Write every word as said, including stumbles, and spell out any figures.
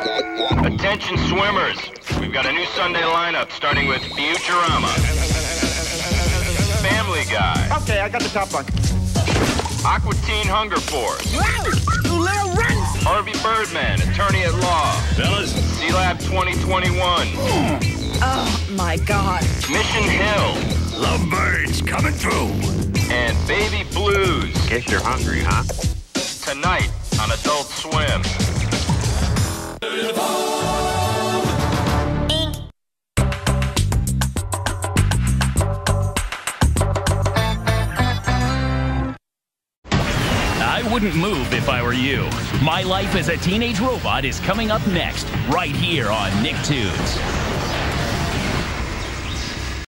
Attention swimmers, we've got a new Sunday lineup starting with Futurama, Family Guy. Okay, I got the top one. Aqua Teen Hunger Force. Wow! You little run! Harvey Birdman, Attorney at Law. Fellas. C-Lab twenty twenty-one. Oh, my God. Mission Hill. Lovebirds coming through. And Baby Blues. Guess you're hungry, huh? Tonight on Adult Swim. I wouldn't move if I were you. My Life as a Teenage Robot is coming up next, right here on Nicktoons.